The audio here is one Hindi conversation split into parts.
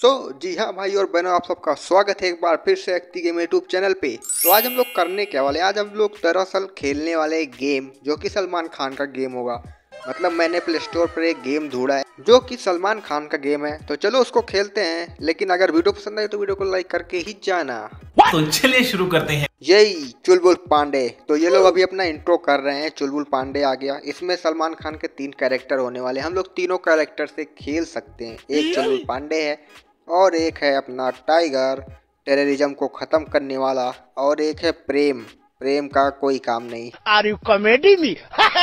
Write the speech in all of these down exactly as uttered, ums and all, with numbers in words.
सो so, जी हाँ भाई और बहनों, आप सबका स्वागत है एक बार फिर से एक्टी गेम यूट्यूब चैनल पे। तो आज हम लोग करने क्या वाले, आज हम लोग दरअसल खेलने वाले एक गेम जो कि सलमान खान का गेम होगा। मतलब मैंने प्ले स्टोर पर एक गेम ढूंढा है जो कि सलमान खान का गेम है, तो चलो उसको खेलते हैं। लेकिन अगर वीडियो पसंद आए तो वीडियो को लाइक करके ही जाना। तो चलिए शुरू करते हैं। यही चुलबुल पांडे। तो ये लोग अभी अपना इंट्रो कर रहे हैं। चुलबुल पांडे आ गया। इसमें सलमान खान के तीन कैरेक्टर होने वाले, हम लोग तीनों कैरेक्टर से खेल सकते हैं। एक चुलबुल पांडे है और एक है अपना टाइगर, टेररिज्म को खत्म करने वाला, और एक है प्रेम, प्रेम का कोई काम नहीं। Are you comedy me?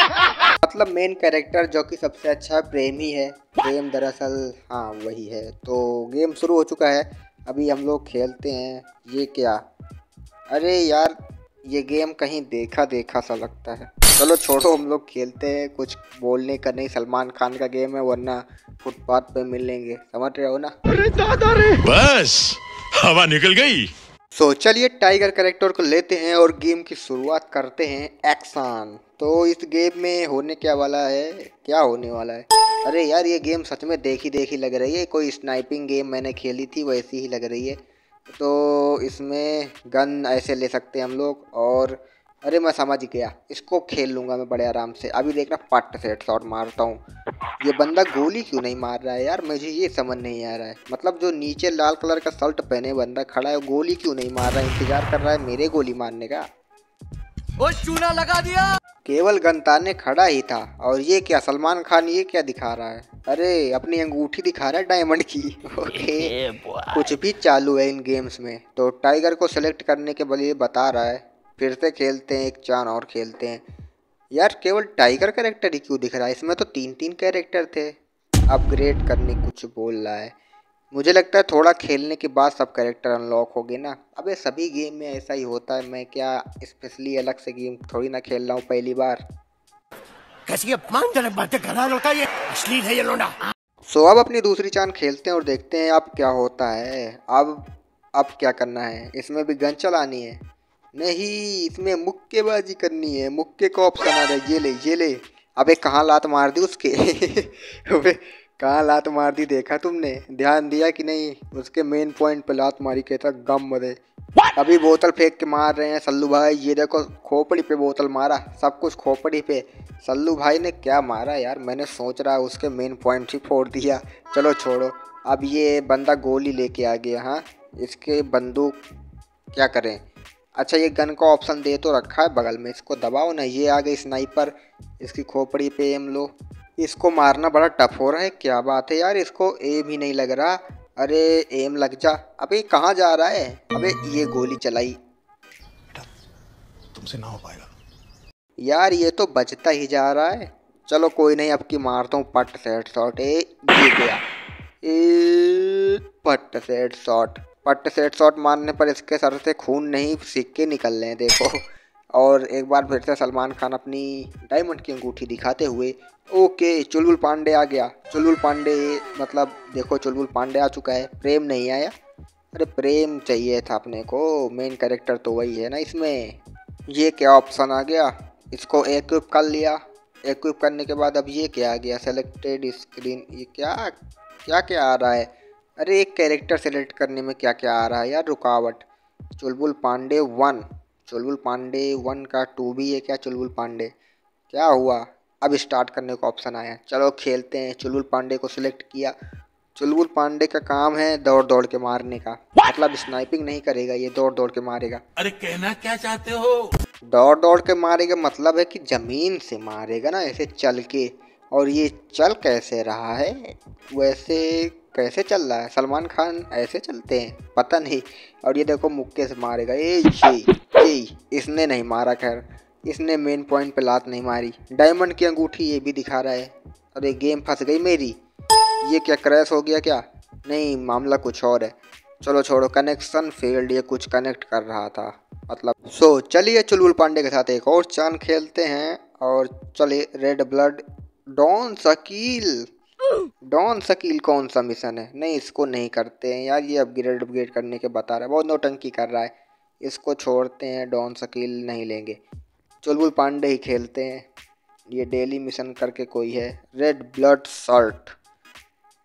मतलब मेन कैरेक्टर जो कि सबसे अच्छा है प्रेम ही है। प्रेम दरअसल हाँ वही है। तो गेम शुरू हो चुका है, अभी हम लोग खेलते हैं। ये क्या, अरे यार ये गेम कहीं देखा देखा सा लगता है। चलो छोड़ो, हम लोग खेलते हैं। कुछ बोलने का नहीं, सलमान खान का गेम है, वरना फुटपाथ पे मिलेंगे, समझ रहे हो ना। अरे दादा रे, बस हवा निकल गई। सो so, चलिए टाइगर कैरेक्टर को लेते हैं और गेम की शुरुआत करते हैं। एक्शन। तो इस गेम में होने क्या वाला है, क्या होने वाला है। अरे यार ये गेम सच में देखी देखी लग रही है, कोई स्नाइपिंग गेम मैंने खेली थी वैसी ही लग रही है। तो इसमें गन ऐसे ले सकते हैं हम लोग, और अरे मैं समझ गया, इसको खेल लूँगा मैं बड़े आराम से। अभी देखना पट से हेडशॉट मारता हूँ। ये बंदा गोली क्यों नहीं मार रहा है यार, मुझे ये समझ नहीं आ रहा है। मतलब जो नीचे लाल कलर का शर्ट पहने बंदा खड़ा है, गोली क्यों नहीं मार रहा है, इंतजार कर रहा है मेरे गोली मारने का। वो चूना लगा दिया। केवल गनताने खड़ा ही था। और ये क्या सलमान खान, ये क्या दिखा रहा है, अरे अपनी अंगूठी दिखा रहा है डायमंड की। ओके कुछ भी चालू है इन गेम्स में। तो टाइगर को सिलेक्ट करने के बदले बता रहा है। फिर से खेलते हैं, एक चांद और खेलते हैं। यार केवल टाइगर कैरेक्टर ही क्यों दिख रहा है, इसमें तो तीन तीन कैरेक्टर थे। अपग्रेड करने कुछ बोल रहा है, मुझे लगता है थोड़ा खेलने के बाद सब कैरेक्टर अनलॉक हो गए ना। अबे सभी गेम में ऐसा ही होता है, मैं क्या स्पेशली अलग से गेम थोड़ी ना खेल रहा हूँ पहली बार। कैसी अपमानजनक बातें कर रहा है लड़का, ये अश्लील है ये लोंडा। सो अब अपनी दूसरी चांद खेलते हैं और देखते हैं अब क्या होता है। अब अब क्या करना है, इसमें भी गन चलानी है? नहीं, इसमें मुक्केबाजी करनी है। मुक्के का ऑप्शन आ रहा है, ये ले ये ले। अबे कहाँ लात मार दी उसके। अबे कहाँ लात मार दी, देखा तुमने, ध्यान दिया कि नहीं। उसके मेन पॉइंट पे लात मारी, कहता गम मदे। अभी बोतल फेंक के मार रहे हैं सल्लू भाई। ये देखो खोपड़ी पे बोतल मारा, सब कुछ खोपड़ी पे। सल्लू भाई ने क्या मारा यार, मैंने सोच रहा उसके मेन पॉइंट ही फोड़ दिया। चलो छोड़ो, अब ये बंदा गोली लेके आ गया। हाँ इसके बंदूक क्या करें। अच्छा ये गन का ऑप्शन दे तो रखा है बगल में, इसको दबाओ ना। ये आ गई स्नाइपर, इसकी खोपड़ी पे एम लो। इसको मारना बड़ा टफ हो रहा है, क्या बात है यार, इसको एम ही नहीं लग रहा। अरे एम लग जा। अबे कहाँ जा रहा है, अबे ये गोली चलाई। तुमसे ना हो पाएगा यार ये तो बचता ही जा रहा है। चलो कोई नहीं, अब की मारता हूँ पट से हेडशॉट। ए ये गया, ए पट से हेडशॉट। पट से हेडशॉट मारने पर इसके सर से खून नहीं सिक्के निकल रहे हैं देखो। और एक बार फिर से सलमान खान अपनी डायमंड की अंगूठी दिखाते हुए। ओके चुलबुल पांडे आ गया। चुलबुल पांडे मतलब देखो चुलबुल पांडे आ चुका है, प्रेम नहीं आया। अरे प्रेम चाहिए था अपने को, मेन कैरेक्टर तो वही है ना इसमें। ये क्या ऑप्शन आ गया, इसको इक्विप कर लिया। इक्विप करने के बाद अब ये क्या आ गया, सेलेक्टेड स्क्रीन। ये क्या क्या क्या आ रहा है, अरे एक कैरेक्टर सेलेक्ट करने में क्या क्या आ रहा है यार, रुकावट। चुलबुल पांडे वन, चुलबुल पांडे वन का टू भी है क्या, चुलबुल पांडे क्या हुआ। अब स्टार्ट करने का ऑप्शन आया, चलो खेलते हैं। चुलबुल पांडे को सिलेक्ट किया। चुलबुल पांडे का काम है दौड़ दौड़ के मारने का, मतलब स्नाइपिंग नहीं करेगा ये, दौड़ दौड़ के मारेगा। अरे कहना क्या चाहते हो? दौड़ दौड़ के मारेगा मतलब है कि जमीन से मारेगा ना, ऐसे चल के। और ये चल कैसे रहा है, वैसे कैसे चल रहा है, सलमान खान ऐसे चलते हैं पता नहीं। और ये देखो मुक्के से मारेगा। ए ये ये इसने नहीं मारा, खैर इसने मेन पॉइंट पे लात नहीं मारी। डायमंड की अंगूठी ये भी दिखा रहा है। अरे गेम फंस गई मेरी। ये क्या क्रैश हो गया क्या, नहीं मामला कुछ और है। चलो छोड़ो, कनेक्शन फेल्ड, ये कुछ कनेक्ट कर रहा था मतलब। सो चलिए चुलबुल पांडे के साथ एक और चांद खेलते हैं। और चलिए red blood don Shakeel. Don Shakeel कौन सा मिशन है, नहीं इसको नहीं करते हैं यार, ये अपग्रेड अपग्रेड करने के बता रहा है, बहुत नौटंकी कर रहा है। इसको छोड़ते हैं, डॉन शकील नहीं लेंगे, चुलबुल पांडे ही खेलते हैं। ये डेली मिशन करके कोई है, रेड ब्लड शर्ट।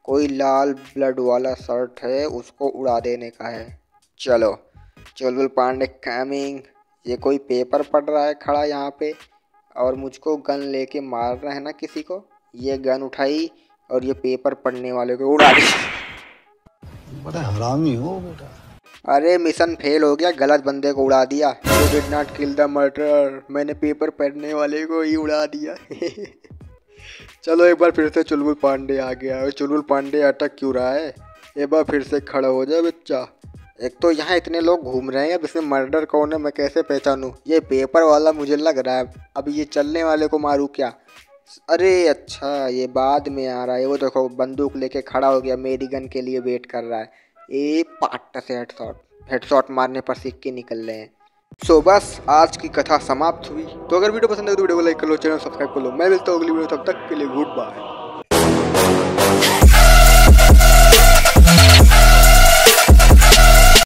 कोई लाल ब्लड वाला शर्ट है, उसको उड़ा देने का है। चलो चुलबुल पांडे कमिंग। ये कोई पेपर पढ़ रहा है खड़ा यहाँ पे, और मुझको गन लेके मार रहा है ना किसी को। ये गन उठाई और ये पेपर पढ़ने वाले को उड़ा दी। बड़ा हरामी हो बेटा। अरे मिशन फेल हो गया, गलत बंदे को उड़ा दिया। You did not kill the murderer, मैंने पेपर पढ़ने वाले को ही उड़ा दिया। चलो एक बार फिर से चुलबुल पांडे आ गया है। चुलबुल पांडे अटक क्यों रहा है? एक बार फिर से खड़ा हो जाए बच्चा। एक तो यहाँ इतने लोग घूम रहे हैं, अब इसमें मर्डर कौन है मैं कैसे पहचानूँ? ये पेपर वाला मुझे लग रहा है। अब ये चलने वाले को मारूँ क्या? अरे अच्छा, ये बाद में आ रहा है। वो देखो बंदूक लेके खड़ा हो गया, मेरी गन के लिए वेट कर रहा है। ए पाट से हेडशॉट, हेडशॉट मारने पर सिक्के निकल रहे हैं। सो बस आज की कथा समाप्त हुई। तो अगर वीडियो पसंद है तो वीडियो को लाइक कर लो, चैनल सब्सक्राइब कर लो। मैं मिलता हूँ अगली वीडियो, तब तक के लिए गुड बाय।